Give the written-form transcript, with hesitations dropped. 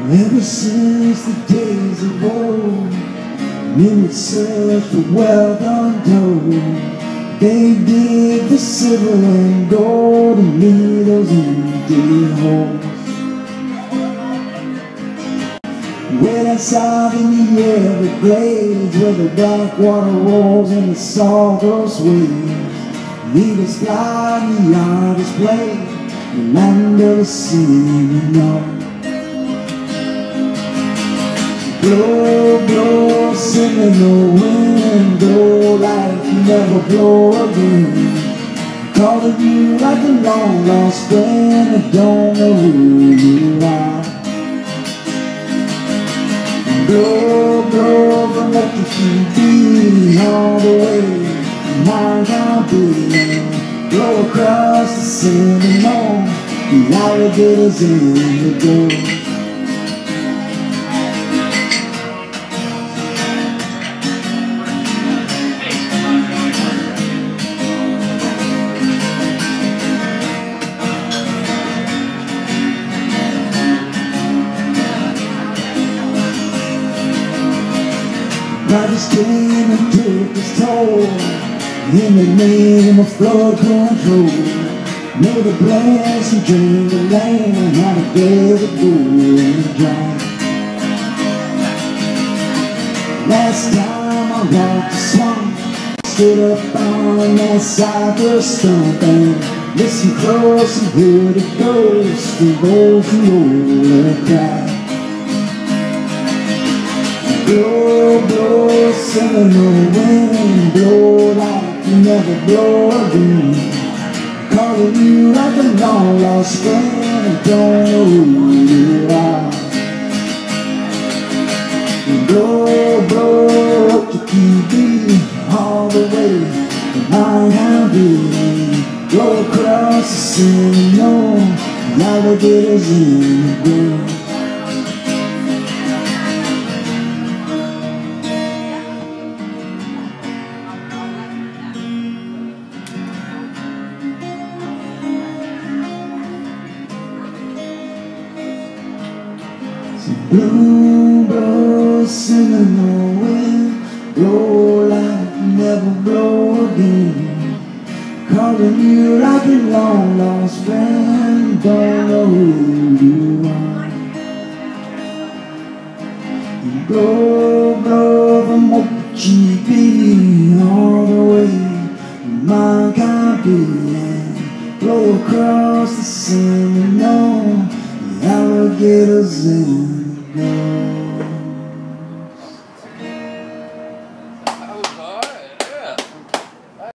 Ever since the days of old, men would search for wealth untold. They dig for silver and gold and leave those empty holes. Way down south in the Everglades, where the dark water rolls and the salt grows waves, eagles fly and the artists play, the land of the Seminole. Blow, blow, sing in the wind, blow like you never blow again. Calling you like a long lost friend, I don't know who you are. Blow, blow from Okeechobee all the way to Mount Calhoun. Blow across the Seminole, the alligators in the door. Brothers came and took his toll in the name of flood control. Made a blast and drained the land, how to get the bull and dry. Last time I walked the swamp, stood up on that cypress stump and listened close and heard the ghost of those who roll and cry. Blow, blow, sing in the wind, blow like you never blow again. Calling you like a long lost friend, I don't know who you are. Blow, blow, Okeechobee all the way to Mount Calhoun. Blow across the Seminole, the alligators in the ground. Blow, blow, sing in the wind, blow like you never blow again. Calling you like a long lost friend, don't know who you are. Blow, blow from Okeechobee all the way to Mount Calhoun. Blow across the Seminole, the alligators in the